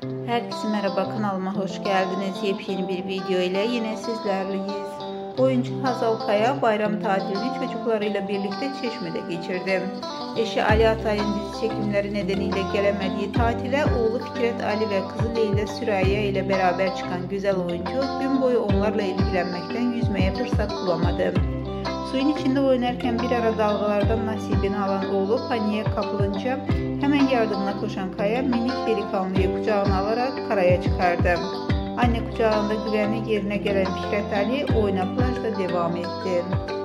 Herkese merhaba, kanalıma hoş geldiniz. Yepyeni bir video ile yine sizlerleyiz. Oyuncu Hazal Kaya bayram tatilini çocuklarıyla birlikte Çeşme'de geçirdi. Eşi Ali Atay'ın dizi çekimleri nedeniyle gelemediği tatile oğlu Fikret Ali ve kızı Leyla Süreyya ile beraber çıkan güzel oyuncu gün boyu onlarla ilgilenmekten yüzmeye fırsat bulamadı. Suyun içinde oynarken bir ara dalgalardan nasibini alan oğlu paniğe kapılınca hemen yardımına koşan Kaya minik delikanlıyı kucağına alarak karaya çıkardı. Anne kucağında güvenlik yerine gelen Fikret Ali oyuna plajda devam etti.